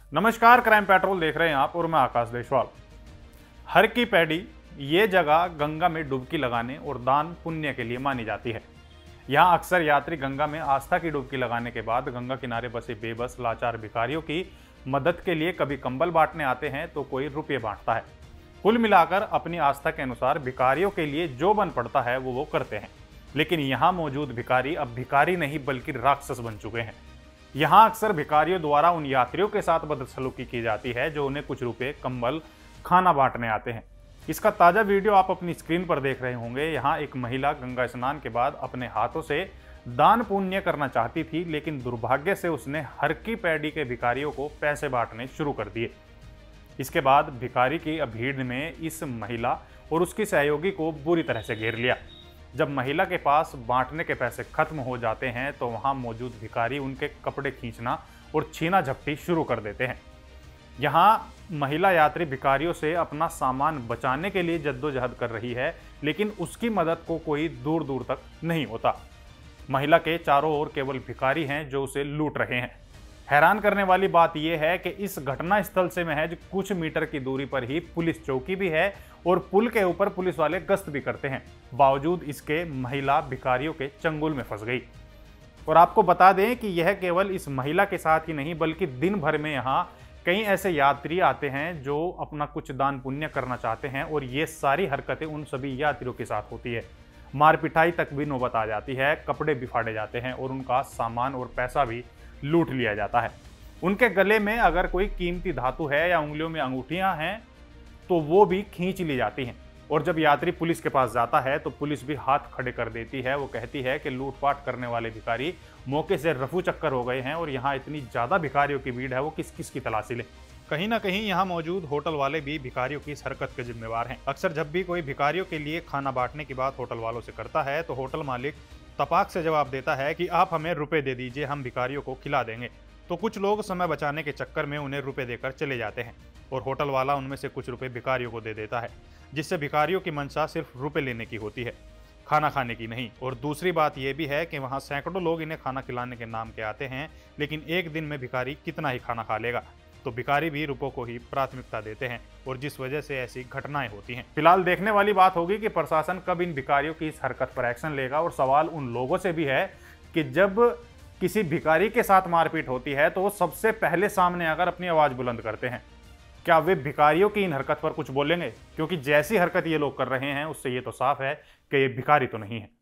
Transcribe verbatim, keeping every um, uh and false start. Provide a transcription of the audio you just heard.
नमस्कार, crime petrol देख रहे हैं आप और मैं आकाश देशवाल। हर की पैड़ी ये जगह गंगा में डुबकी लगाने और दान पुण्य के लिए मानी जाती है। यहाँ अक्सर यात्री गंगा में आस्था की डुबकी लगाने के बाद गंगा किनारे बसे बेबस लाचार भिखारियों की मदद के लिए कभी कंबल बांटने आते हैं तो कोई रुपये बांटता है। कुल मिलाकर अपनी आस्था के अनुसार भिखारियों के लिए जो बन पड़ता है वो वो करते हैं। लेकिन यहाँ मौजूद भिखारी अब भिखारी नहीं बल्कि राक्षस बन चुके हैं। यहाँ अक्सर भिखारियों द्वारा उन यात्रियों के साथ बदसलूकी की जाती है जो उन्हें कुछ रुपए, कंबल, खाना बांटने आते हैं। इसका ताज़ा वीडियो आप अपनी स्क्रीन पर देख रहे होंगे। यहाँ एक महिला गंगा स्नान के बाद अपने हाथों से दान पुण्य करना चाहती थी, लेकिन दुर्भाग्य से उसने हर की पैड़ी के भिखारियों को पैसे बांटने शुरू कर दिए। इसके बाद भिखारी की भीड़ में इस महिला और उसकी सहयोगी को बुरी तरह से घेर लिया। जब महिला के पास बांटने के पैसे खत्म हो जाते हैं तो वहां मौजूद भिखारी उनके कपड़े खींचना और छीना झपटी शुरू कर देते हैं। यहां महिला यात्री भिखारियों से अपना सामान बचाने के लिए जद्दोजहद कर रही है, लेकिन उसकी मदद को कोई दूर दूर तक नहीं होता। महिला के चारों ओर केवल भिखारी हैं जो उसे लूट रहे हैं। हैरान करने वाली बात यह है कि इस घटना स्थल से महज कुछ मीटर की दूरी पर ही पुलिस चौकी भी है और पुल के ऊपर पुलिस वाले गश्त भी करते हैं। बावजूद इसके महिला भिखारियों के चंगुल में फंस गई। और आपको बता दें कि यह केवल इस महिला के साथ ही नहीं बल्कि दिन भर में यहाँ कई ऐसे यात्री आते हैं जो अपना कुछ दान पुण्य करना चाहते हैं और ये सारी हरकतें उन सभी यात्रियों के साथ होती है। मार पिटाई तक भी नौबत आ जाती है, कपड़े भी फाड़े जाते हैं और उनका सामान और पैसा भी लूट लिया जाता है। उनके गले में अगर कोई कीमती धातु है या उंगलियों में अंगूठियां हैं तो वो भी खींच ली जाती हैं। और जब यात्री पुलिस के पास जाता है तो पुलिस भी हाथ खड़े कर देती है। वो कहती है कि लूटपाट करने वाले भिखारी मौके से रफू चक्कर हो गए हैं और यहाँ इतनी ज़्यादा भिखारियों की भीड़ है, वो किस किस की तलाशी ले। कहीं ना कहीं यहाँ मौजूद होटल वाले भी भिखारियों की इस हरकत के जिम्मेवार हैं। अक्सर जब भी कोई भिखारियों के लिए खाना बांटने की बात होटल वालों से करता है तो होटल मालिक तपाक से जवाब देता है कि आप हमें रुपए दे दीजिए, हम भिखारियों को खिला देंगे। तो कुछ लोग समय बचाने के चक्कर में उन्हें रुपए देकर चले जाते हैं और होटल वाला उनमें से कुछ रुपए भिखारियों को दे देता है, जिससे भिखारियों की मंशा सिर्फ रुपए लेने की होती है, खाना खाने की नहीं। और दूसरी बात यह भी है कि वहाँ सैकड़ों लोग इन्हें खाना खिलाने के नाम के आते हैं, लेकिन एक दिन में भिखारी कितना ही खाना खा लेगा। तो भिखारी भी रुपयों को ही प्राथमिकता देते हैं और जिस वजह से ऐसी घटनाएं होती हैं। फिलहाल देखने वाली बात होगी कि प्रशासन कब इन भिखारियों की इस हरकत पर एक्शन लेगा। और सवाल उन लोगों से भी है कि जब किसी भिखारी के साथ मारपीट होती है तो वो सबसे पहले सामने आकर अपनी आवाज बुलंद करते हैं। क्या वे भिखारियों की इन हरकत पर कुछ बोलेंगे? क्योंकि जैसी हरकत ये लोग कर रहे हैं उससे ये तो साफ है कि ये भिखारी तो नहीं है।